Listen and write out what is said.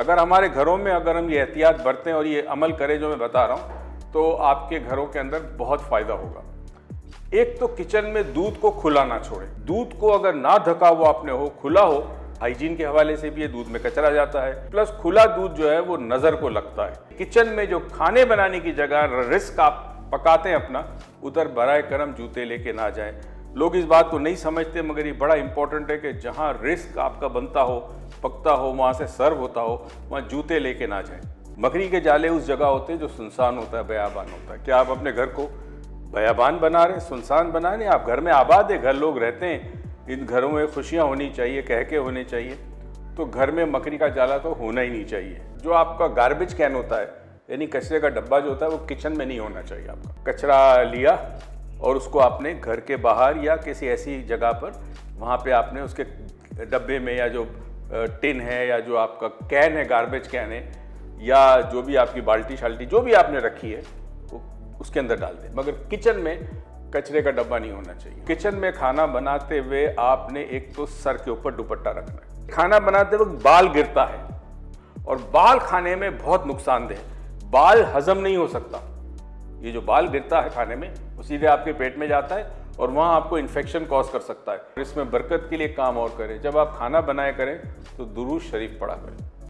अगर हमारे घरों में अगर हम ये एहतियात बरतें और ये अमल करें जो मैं बता रहा हूँ, तो आपके घरों के अंदर बहुत फायदा होगा। एक तो किचन में दूध को खुला ना छोड़ें। दूध को अगर ना ढका हुआ आपने हो, खुला हो, हाइजीन के हवाले से भी ये दूध में कचरा जाता है, प्लस खुला दूध जो है वो नजर को लगता है। किचन में जो खाने बनाने की जगह रिस्क आप पकाते हैं अपना, उधर बराए करम जूते लेके ना जाएं। लोग इस बात को नहीं समझते, मगर ये बड़ा इंपॉर्टेंट है कि जहां रिस्क आपका बनता हो, पकता हो, वहां से सर्व होता हो, वहां जूते लेके ना जाएं। मकड़ी के जाले उस जगह होते हैं जो सुनसान होता है, बयाबान होता है। क्या आप अपने घर को बयाबान बना रहे हैं, सुनसान बना रहे हैं? आप घर में आबाद है, घर लोग रहते हैं, इन घरों में खुशियां होनी चाहिए, कहके होने चाहिए। तो घर में मकड़ी का जाला तो होना ही नहीं चाहिए। जो आपका गार्बेज कैन होता है, यानी कचरे का डब्बा जो होता है, वो किचन में नहीं होना चाहिए। आपका कचरा लिया और उसको आपने घर के बाहर या किसी ऐसी जगह पर, वहाँ पे आपने उसके डब्बे में, या जो टिन है, या जो आपका कैन है, गार्बेज कैन है, या जो भी आपकी बाल्टी शाल्टी जो भी आपने रखी है, वो उसके अंदर डाल दें। मगर किचन में कचरे का डब्बा नहीं होना चाहिए। किचन में खाना बनाते हुए आपने एक तो सर के ऊपर दुपट्टा रखना है। खाना बनाते वक्त बाल गिरता है, और बाल खाने में बहुत नुकसानदेह है। बाल हजम नहीं हो सकता। ये जो बाल गिरता है खाने में, वो सीधे आपके पेट में जाता है और वहां आपको इन्फेक्शन कॉज कर सकता है। इसमें बरकत के लिए काम और करें, जब आप खाना बनाए करें तो दुरूद शरीफ पढ़ा करें।